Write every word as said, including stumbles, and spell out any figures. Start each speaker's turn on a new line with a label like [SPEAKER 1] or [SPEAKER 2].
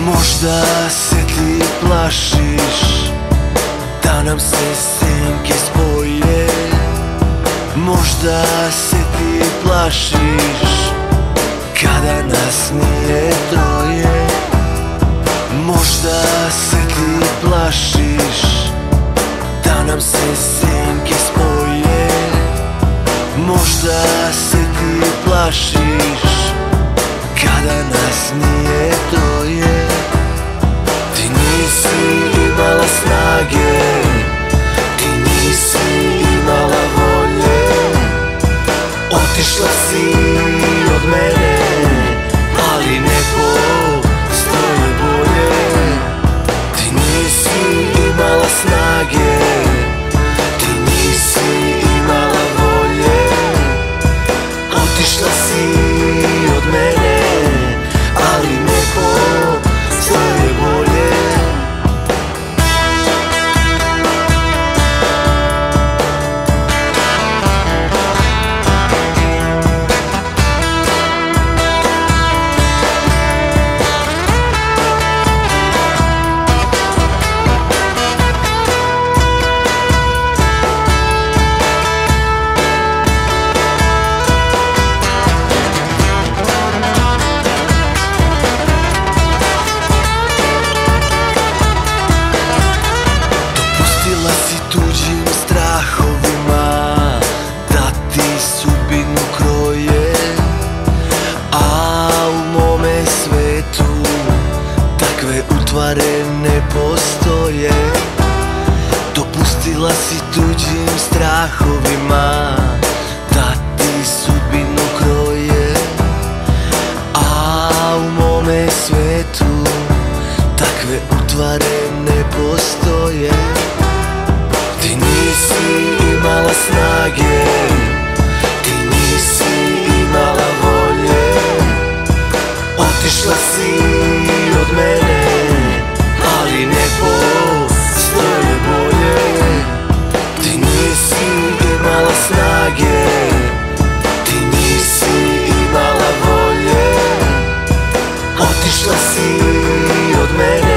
[SPEAKER 1] Možda se ti plašiš da nam se senke spoje. Možda se ti plašiš kada nas nije troje. Možda se ti plašiš da nam se senke spoje. Možda se ti plašiš kada nas nije troje. Ti nisi imala snage, ti nisi imala volje. Otišla si od mene, ali ne postoje bolje. Ti nisi imala snage, ti nisi imala volje. Otišla si od mene, ali ne postoje bolje. Tuđim strahovima da ti sudbinu kroje, a u mome svetu takve utvare ne postoje. Dopustila si tuđim strahovima da ti sudbinu kroje, a u mome svetu takve utvare ne postoje. Ti nisi imala snage, ti nisi imala volje. Otišla si od mene, ali ne postoje bolje. Ti nisi imala snage, ti nisi imala volje. Otišla si od mene,